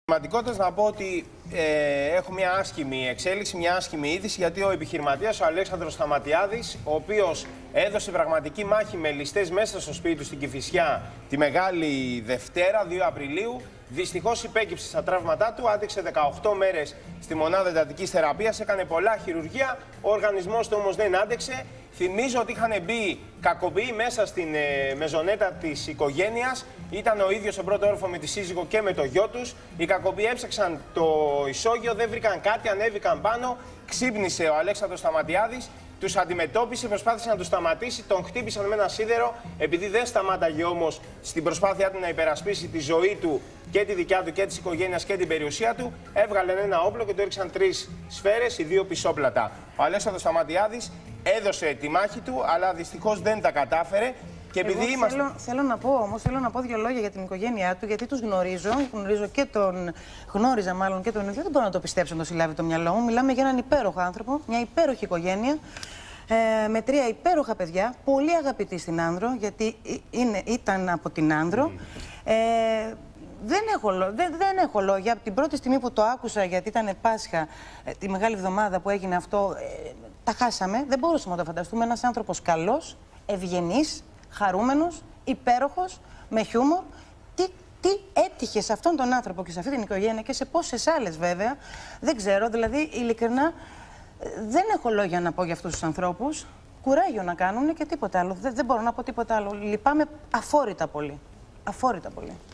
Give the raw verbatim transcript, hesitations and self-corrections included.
Πραγματικότητας να πω ότι ε, έχω μια άσχημη εξέλιξη, μια άσχημη είδηση, γιατί ο επιχειρηματίας ο Αλέξανδρος Σταματιάδης, ο οποίος έδωσε πραγματική μάχη με ληστές μέσα στο σπίτι του στην Κηφισιά τη Μεγάλη Δευτέρα, δύο Απριλίου, δυστυχώς υπέκυψε στα τραύματά του, άντεξε δεκαοκτώ μέρες στη μονάδα εντατικής θεραπείας, έκανε πολλά χειρουργία, ο οργανισμός του όμως δεν άντεξε. Θυμίζω ότι είχαν μπει κακοποιοί μέσα στην ε, μεζονέτα της οικογένειας. Ήταν ο ίδιος στον πρώτο όροφο με τη σύζυγο και με το γιο τους. Οι κακοποιοί έψαξαν το ισόγειο, δεν βρήκαν κάτι, ανέβηκαν πάνω. Ξύπνησε ο Αλέξανδρος Σταματιάδης, τους αντιμετώπισε, προσπάθησε να τους σταματήσει, τον χτύπησαν με ένα σίδερο. Επειδή δεν σταμάταγε όμως στην προσπάθειά του να υπερασπίσει τη ζωή του και τη δικιά του και της οικογένειας και την περιουσία του, έβγαλαν ένα όπλο και του έριξαν τρεις σφαίρες, οι δύο πισόπλατα. Ο Αλέξανδρος Σταματιάδης έδωσε τη μάχη του, αλλά δυστυχώς δεν τα κατάφερε. Και επειδή Εγώ είμαστε... θέλω, θέλω να πω όμως, θέλω να πω δύο λόγια για την οικογένειά του, γιατί τους γνωρίζω, γνωρίζω και τον, γνώριζα μάλλον και τον ίδιο, δεν μπορώ να το πιστέψω να το συλλάβει το μυαλό μου. Μιλάμε για έναν υπέροχο άνθρωπο, μια υπέροχη οικογένεια, ε, με τρία υπέροχα παιδιά, πολύ αγαπητοί στην Άνδρο, γιατί είναι, ήταν από την Άνδρο. Ε, Δεν έχω, δεν, δεν έχω λόγια. Από την πρώτη στιγμή που το άκουσα, γιατί ήταν Πάσχα, τη Μεγάλη Εβδομάδα που έγινε αυτό, ε, τα χάσαμε. Δεν μπορούσαμε να το φανταστούμε. Ένας άνθρωπος καλός, ευγενής, χαρούμενος, υπέροχος, με χιούμορ. Τι, τι έτυχε σε αυτόν τον άνθρωπο και σε αυτή την οικογένεια και σε πόσες άλλες βέβαια. Δεν ξέρω, δηλαδή ειλικρινά δεν έχω λόγια να πω για αυτούς τους ανθρώπους. Κουράγιο να κάνουν και τίποτα άλλο. Δεν, δεν μπορώ να πω τίποτα άλλο. Λυπάμαι αφόρητα πολύ. Αφόρητα πολύ.